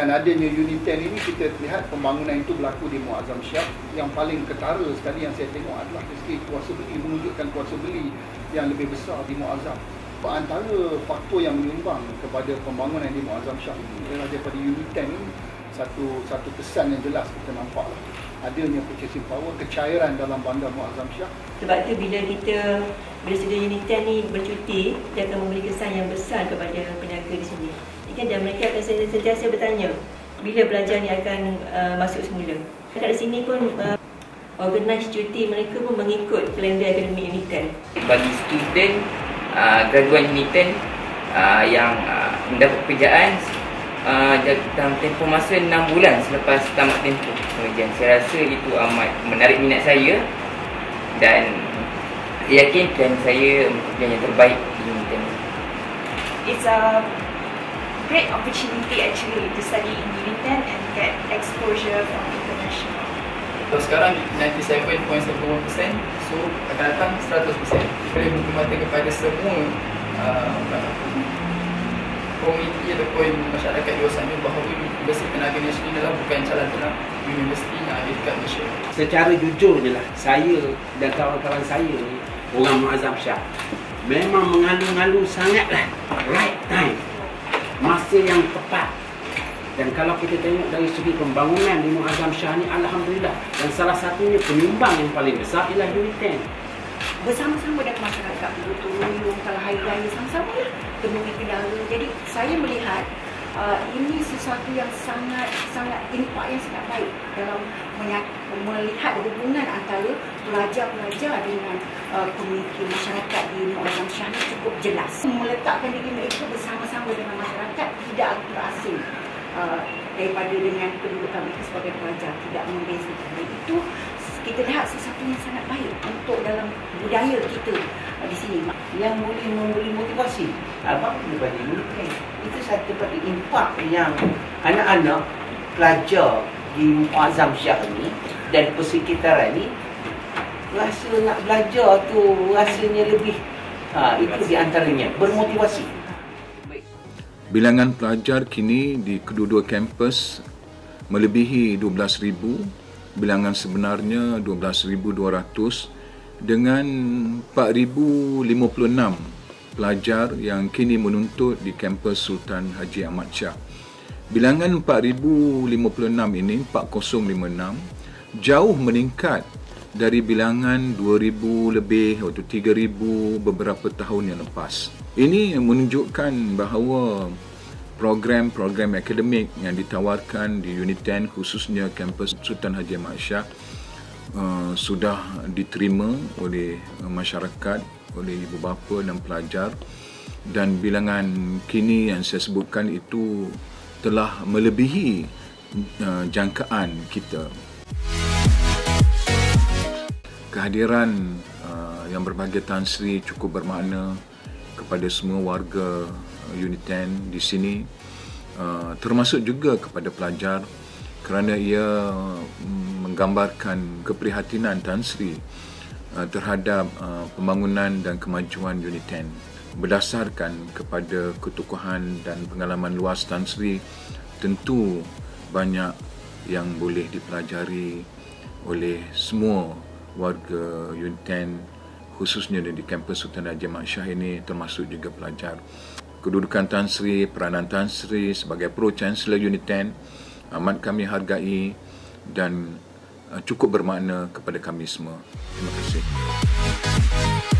Dengan adanya Unit 10 ini, kita lihat pembangunan itu berlaku di Muazzam Shah. Yang paling ketara sekali yang saya tengok adalah dari segi kuasa beli, menunjukkan kuasa beli yang lebih besar di Muazzam. Antara faktor yang menyumbang kepada pembangunan di Muazzam Shah ini ialah daripada Unit 10 ini, satu kesan yang jelas kita nampak lah. Adanya purchasing power, kecairan dalam bandar Muazzam Shah. Sebab tu bila sudah Unit 10 ni bercuti, dia akan memberi kesan yang besar kepada peniaga di sini. Dan mereka akan sentiasa bertanya bila pelajar ni akan masuk semula. Dekat sini pun organize cuti mereka pun mengikut kalender akademik Unit 10. Bagi student graduan Unit 10 yang mendapat pekerjaan dalam tempoh masa 6 bulan selepas tamat tempoh pengajian, saya rasa itu amat menarik minat saya dan yakinkan saya untuk yang terbaik di Unit 10. It's a great opportunity actually to study in Unit 10 and get exposure from international. So sekarang 97.71%, so akan datang 100%. Boleh buka mata kepada semua komiti ataupun masyarakat di luar sana bahawa Universiti Tenaga Nasional adalah bukan calon-calon universiti yang ada dekat Malaysia. Secara jujur je lah, saya dan kawan-kawan saya ni, orang Muazzam Shah, memang mengalu-ngalu sangatlah right time. Masa yang tepat. Dan kalau kita tengok dari segi pembangunan di Muazzam Shah ni, alhamdulillah. Dan salah satunya penyumbang yang paling besar ialah Unit 10. Bersama-sama dengan masyarakat bergotong-royong, kalau hari raya sama-sama lah temui kendala. Jadi saya melihat ini sesuatu yang sangat impak yang sangat baik dalam melihat hubungan antara pelajar-pelajar dengan komuniti masyarakat di Muazzam Shah ini cukup jelas. Meletakkan diri mereka bersama-sama dengan masyarakat, tidak terasing daripada dengan kedudukan mereka sebagai pelajar, tidak membezakan. Itu kita lihat sesuatu yang sangat baik untuk dalam budaya kita di sini. Yang boleh memberi motivasi apa daripada Unit 10. Itu satu pada impak yang anak-anak pelajar di Muazzam Shah ni dan persekitaran ni rasa nak belajar tu rasanya lebih itu di antaranya bermotivasi. Bilangan pelajar kini di kedua-dua kampus melebihi 12,000, bilangan sebenarnya 12,200 dengan 4,056 pelajar yang kini menuntut di kampus Sultan Haji Ahmad Shah. Bilangan 4,056 ini, 4,056, jauh meningkat dari bilangan 2,000 lebih atau 3,000 beberapa tahun yang lepas. Ini menunjukkan bahawa program-program akademik yang ditawarkan di Unit 10 khususnya kampus Sultan Haji Ahmad Shah sudah diterima oleh masyarakat, oleh ibu bapa dan pelajar, dan bilangan kini yang saya sebutkan itu telah melebihi jangkaan kita. Kehadiran yang berbahagia Tan Sri cukup bermakna kepada semua warga Unit 10 di sini, termasuk juga kepada pelajar, kerana ia menggambarkan keprihatinan Tan Sri terhadap pembangunan dan kemajuan Unit 10. Berdasarkan kepada ketukuhan dan pengalaman luas Tan Sri, tentu banyak yang boleh dipelajari oleh semua warga Unit 10, khususnya di kampus Sultan Haji Ahmad Shah ini, termasuk juga pelajar. Kedudukan Tan Sri, peranan Tan Sri sebagai Pro-Chancellor Unit 10 amat kami hargai dan cukup bermakna kepada kami semua. Terima kasih.